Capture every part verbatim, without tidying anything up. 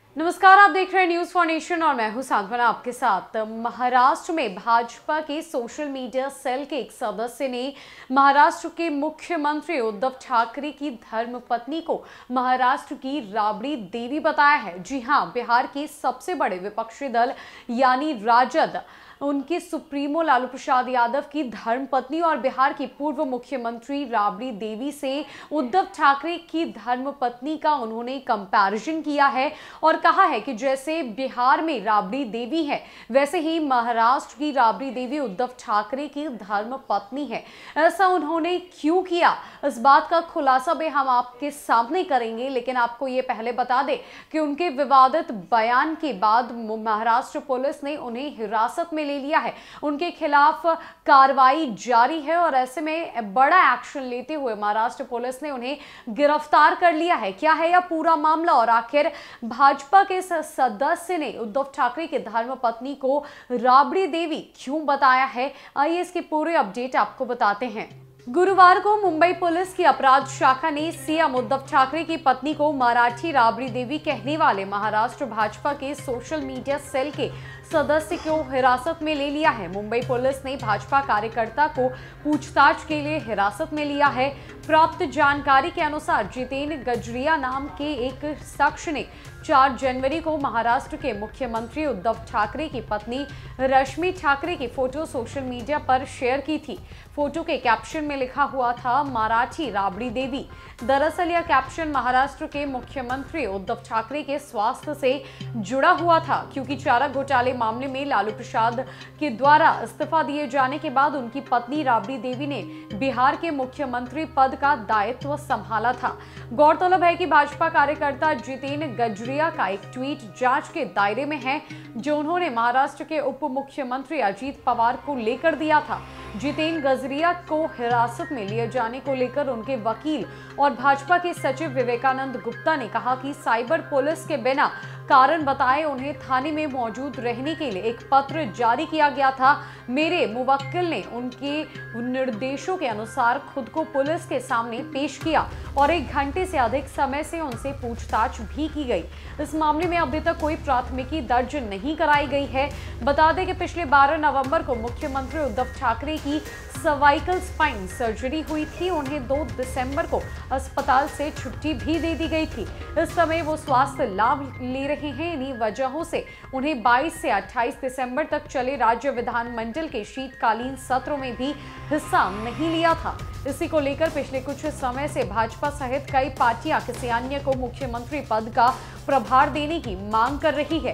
नमस्कार, आप देख रहे हैं न्यूज फॉर नेशन और मैं हूं सांत्वना आपके साथ। महाराष्ट्र में भाजपा के सोशल मीडिया सेल के एक सदस्य ने महाराष्ट्र के मुख्यमंत्री उद्धव ठाकरे की धर्मपत्नी को महाराष्ट्र की राबड़ी देवी बताया है। जी हां, बिहार के सबसे बड़े विपक्षी दल यानी राजद उनके सुप्रीमो लालू प्रसाद यादव की धर्मपत्नी और बिहार की पूर्व मुख्यमंत्री राबड़ी देवी से उद्धव ठाकरे की धर्मपत्नी का उन्होंने कंपैरिजन किया है और कहा है कि जैसे बिहार में राबड़ी देवी है वैसे ही महाराष्ट्र की राबड़ी देवी उद्धव ठाकरे की धर्मपत्नी है। ऐसा उन्होंने क्यों किया, इस बात का खुलासा भी हम आपके सामने करेंगे, लेकिन आपको ये पहले बता दें कि उनके विवादित बयान के बाद महाराष्ट्र पुलिस ने उन्हें हिरासत में ले लिया है। उनके खिलाफ कार्रवाई जारी है और ऐसे में बड़ा एक्शन लेते हुए महाराष्ट्र पुलिस ने उन्हें गिरफ्तार कर लिया है। क्या है यह पूरा मामला और आखिर भाजपा के सदस्य ने उद्धव ठाकरे की धर्मपत्नी को राबड़ी देवी क्यों बताया है, आइए इसकी पूरी अपडेट आपको बताते हैं। गुरुवार को मुंबई पुलिस की अपराध शाखा ने सीएम उद्धव ठाकरे की पत्नी को मराठी राबड़ी देवी कहने वाले महाराष्ट्र भाजपा के सोशल मीडिया सेल के सदस्य को हिरासत में ले लिया है। मुंबई पुलिस ने भाजपा कार्यकर्ता को पूछताछ के लिए हिरासत में लिया है। प्राप्त जानकारी के अनुसार जितेन गजरिया नाम के एक शख्स ने चार जनवरी को महाराष्ट्र के मुख्यमंत्री उद्धव ठाकरे की पत्नी रश्मि ठाकरे की फोटो सोशल मीडिया पर शेयर की थी। फोटो के कैप्शन में लिखा हुआ था मराठी राबड़ी देवी। दरअसल यह कैप्शन महाराष्ट्र के मुख्यमंत्री उद्धव ठाकरे के स्वास्थ्य से जुड़ा हुआ था, क्योंकि चारा घोटाले मामले में लालू प्रसाद के द्वारा इस्तीफा दिए जाने के बाद उनकी पत्नी राबड़ी देवी ने बिहार के मुख्यमंत्री पद का दायित्व संभाला था। गौरतलब है कि भाजपा कार्यकर्ता जितेन गजरिया का एक ट्वीट जांच के दायरे में है, जो उन्होंने महाराष्ट्र के उप मुख्यमंत्री अजीत पवार को लेकर दिया था। जितेन गजरिया को हिरासत में लिए जाने को लेकर उनके वकील और भाजपा के सचिव विवेकानंद गुप्ता ने कहा कि साइबर पुलिस के बिना कारण बताए उन्हें थाने में मौजूद रहने के लिए एक पत्र जारी किया गया था। मेरे मुवक्किल ने उनके निर्देशों के अनुसार खुद को पुलिस के सामने पेश किया और एक घंटे से अधिक समय से उनसे पूछताछ भी की गई। इस मामले में अभी तक कोई प्राथमिकी दर्ज नहीं कराई गई है। बता दें कि पिछले बारह नवंबर को मुख्यमंत्री उद्धव ठाकरे की सर्वाइकल स्पाइन सर्जरी हुई थी। उन्हें दो दिसंबर को अस्पताल से छुट्टी भी दे दी गई थी। इस समय वो स्वास्थ्य लाभ ले रहे हैं। इन्हीं वजहों से उन्हें बाईस से अट्ठाईस दिसंबर तक चले राज्य विधानमंडल के शीतकालीन सत्रों में भी हिस्सा नहीं लिया था। इसी को लेकर पिछले कुछ समय से भाजपा सहित कई पार्टियां किसी अन्य को मुख्यमंत्री पद का प्रभार देने की मांग कर रही है।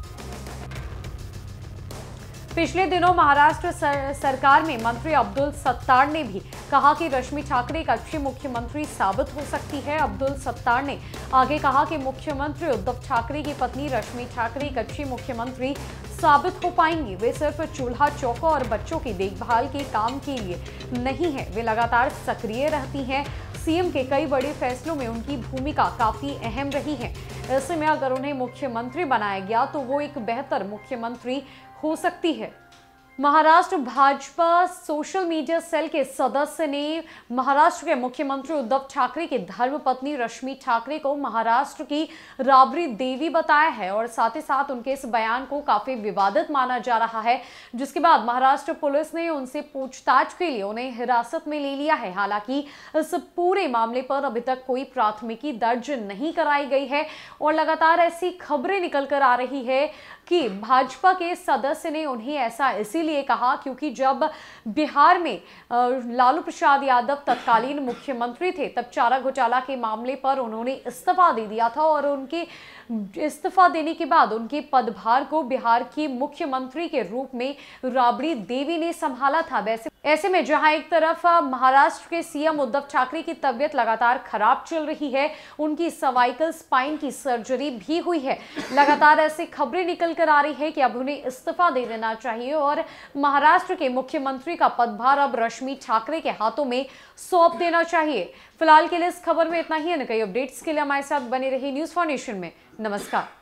पिछले दिनों महाराष्ट्र सर, सरकार में मंत्री अब्दुल सत्तार ने भी कहा कि रश्मि ठाकरे एक अच्छी मुख्यमंत्री साबित हो सकती है। अब्दुल सत्तार ने आगे कहा कि मुख्यमंत्री उद्धव ठाकरे की पत्नी रश्मि ठाकरे एक अच्छी मुख्यमंत्री साबित हो पाएंगी। वे सिर्फ चूल्हा चौका और बच्चों की देखभाल के काम के लिए नहीं है, वे लगातार सक्रिय रहती हैं। सीएम के कई बड़े फैसलों में उनकी भूमिका काफी अहम रही है। ऐसे में अगर उन्हें मुख्यमंत्री बनाया गया तो वो एक बेहतर मुख्यमंत्री हो सकती है। Maharashtra Bhajpa social media cell के सदस्य ने महाराष्ट्र के मुख्यमंत्री उद्धव ठाकरे की धर्मपत्नी रश्मि ठाकरे को महाराष्ट्र की राबड़ी देवी बताया है और साथ ही साथ उनके इस बयान को काफी विवादित माना जा रहा है, जिसके बाद महाराष्ट्र पुलिस ने उनसे पूछताछ के लिए उन्हें हिरासत में ले लिया है। हालांकि इस पूरे मामले पर अभी तक कोई प्राथमिकी दर्ज नहीं कराई गई है और लगातार ऐसी खबरें निकल कर आ रही है कि भाजपा के सदस्य ने उन्हें ऐसा इसीलिए कहा क्योंकि जब बिहार में लालू प्रसाद यादव तत्कालीन मुख्यमंत्री थे तब चारा घोटाला के मामले पर उन्होंने इस्तीफा दे दिया था और उनके इस्तीफा देने के बाद उनके पदभार को बिहार की मुख्यमंत्री के रूप में राबड़ी देवी ने संभाला था। वैसे ऐसे में जहां एक तरफ महाराष्ट्र के सीएम उद्धव ठाकरे की तबीयत लगातार खराब चल रही है, उनकी सर्वाइकल स्पाइन की सर्जरी भी हुई है, लगातार ऐसी खबरें निकल कर आ रही है कि अब उन्हें इस्तीफा दे देना चाहिए और महाराष्ट्र के मुख्यमंत्री का पदभार अब रश्मि ठाकरे के हाथों में सौंप देना चाहिए। फिलहाल के लिए इस खबर में इतना ही है। कई अपडेट्स के लिए हमारे साथ बने रहिए न्यूज फॉर नेशन में। नमस्कार।